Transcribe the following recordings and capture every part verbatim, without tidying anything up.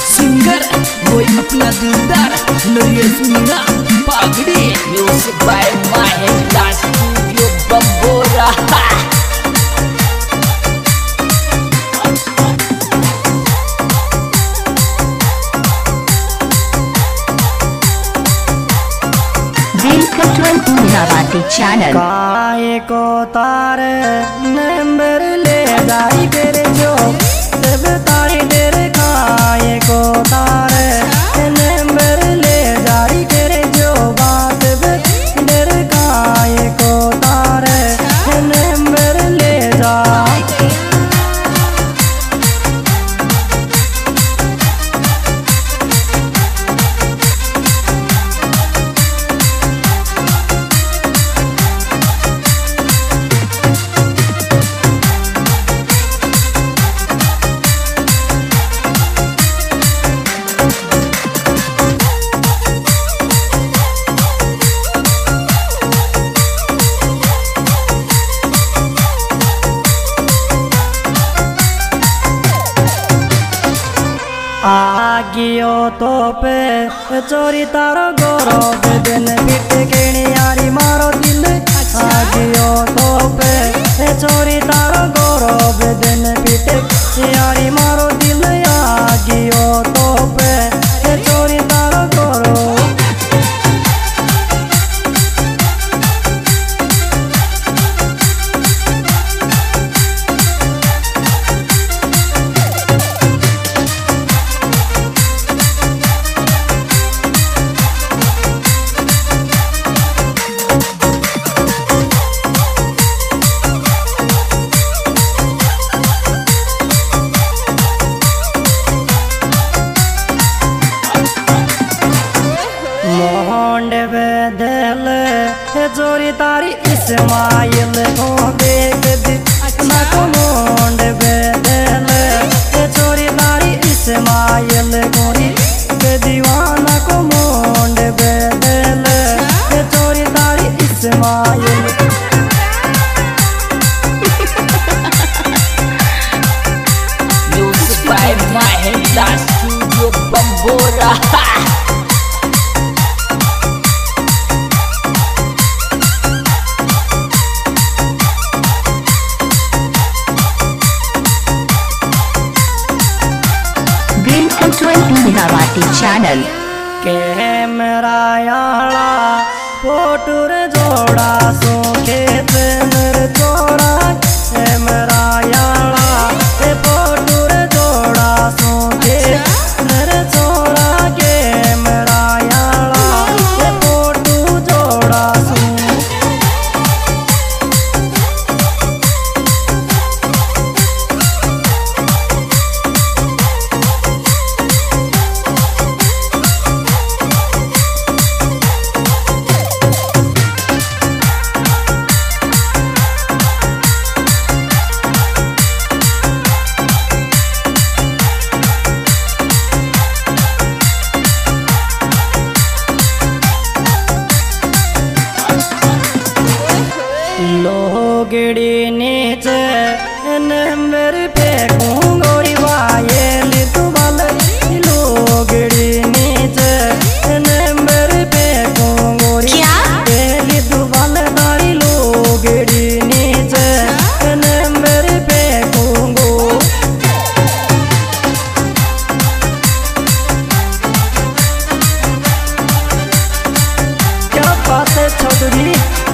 Singer वही अपना दिलदार Naresh Meena Pagdi. Music by Mahendra studio Bambora. Channel काय को तारे नंबर ले जाई तेरे जो तब तारी डेर काय को तारे नंबर ले जाई तेरे जो बात डेर काय को तारे नंबर ले जाई। आगियो तो पे चोरी तारो गोरो बेदन बिट केणी यारी मारो दिल। आगियो तो पे चोरी तारो गोरो बेदन बिट यारी मारो दिल। आगियो तो पे चोरी तारो गोरो। चोरी तारी इस्माइल को देख ना को मोंड बेदल। चोरी तारी इस्माइल गोरी दीवाना को मोंड बेदल। चोरी तारी Ismail. Music by Mahendra studio Bambora. Channel camera याला फोटूर जोड़ा सो खेत नर जोड़ा। कैमरा याला फोटूर जोड़ा सो खेत नर जोड़ा। कैमरा याला फोटू जोड़ा सो। लोगड़ी नीचे नंबर पे गोरी वायल तू बल। लोगड़ी नीचे नंबर पे गोरी वायल तू बल दारी। लोगड़ी नीचे नंबर पे गोंगो। क्या बात है चौधरी।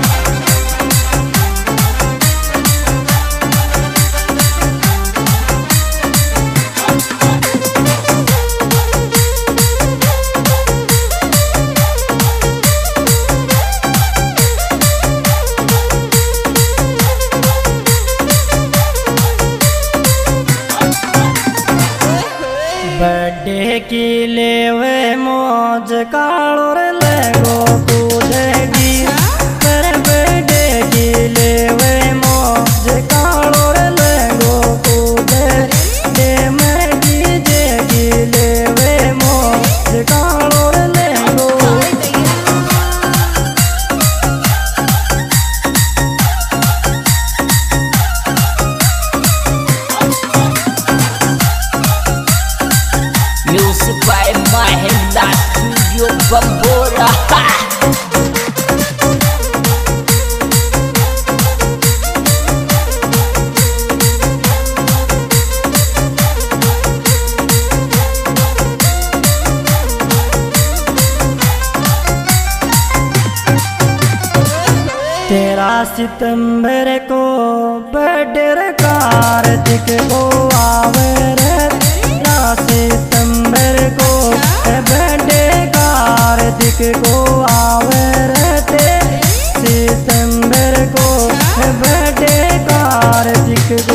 बर्थडे की लेवे मौज कालोर लगो कूदेगी। तेरे बर्थडे की लेवे मौज कालोर लगो कूदेगी। मैं डीजे की लेवे मौज कालोर लगो। Music Studio Bambora. तेरह सितंबर को बर्थडे कार्तिक को आवे रे, तेरह सितंबर को बर्थडे कार्तिक को आवे रे, तेरह सितंबर को बर्थडे कार्तिक को।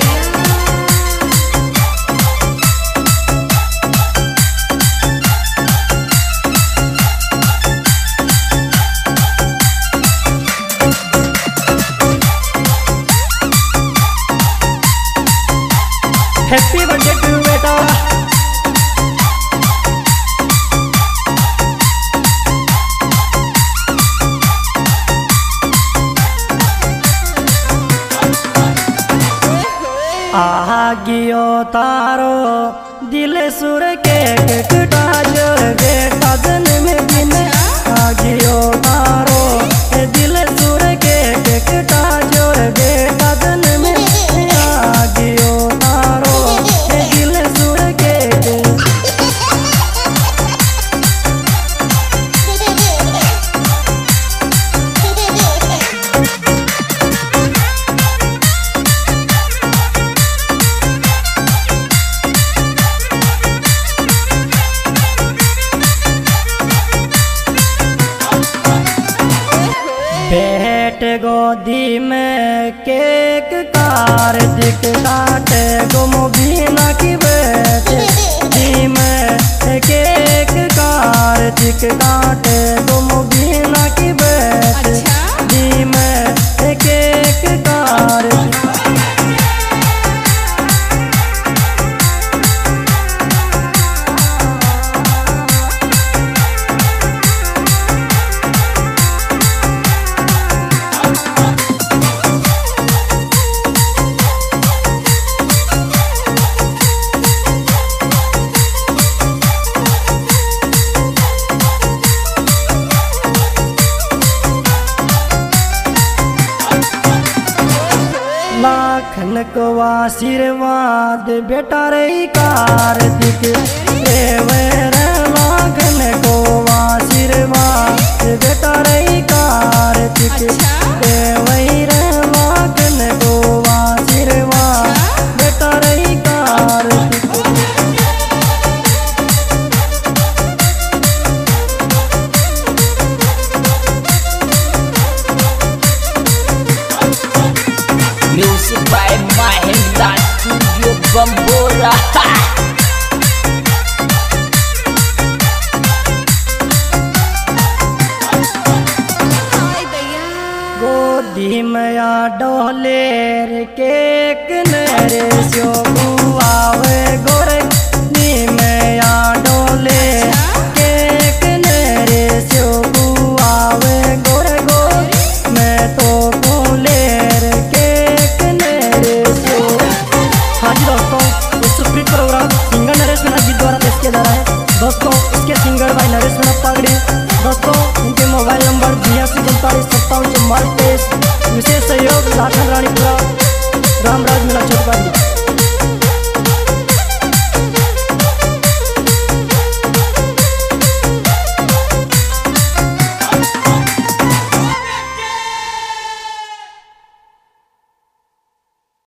हैप्पी बर्थडे टू बेटा। आ गियो तारो दिल सुर के कटा जोर बेटा जन्म दिन। आ गियो तारो दिल सुर के कटा जोर बेटा जन्म। आ गियो तारो दिल सुर के। भेंट गोदी में केक कार्तिक काटे गुम बीना की बेट दी में केक कार्तिक काटे गुम बीना की बेट दी में केक कार्तिक। लाखन को आशीर्वाद बेटा रही कार्तिक देवर। लाखन को आशीर्वाद बेटा रही कार्तिक देवर। लाखन को आशीर्वाद बेटा रही Kartik. Music by Mahendra Studio Bambora. गोदी में आ डोले रे केक नरे सो आवे गोरे दी में आ डोले केक नरे सो आवे गोरे गोरे मैं तो बोले रे केक नरे सो। हाँ जी दोस्तों, इस सुप्रीत प्रोग्राम सिंगर नरेश मीणा जी द्वारा पेश किया जा रहा है। दोस्तों इसके सिंगर भाई नरेश मीणा पागड़े। दोस्तों इनके मोबाइल नंबर बयासी उनतालीस सत्तावन चौवालीस तेईस। विशेष सहयोग लाखन रानी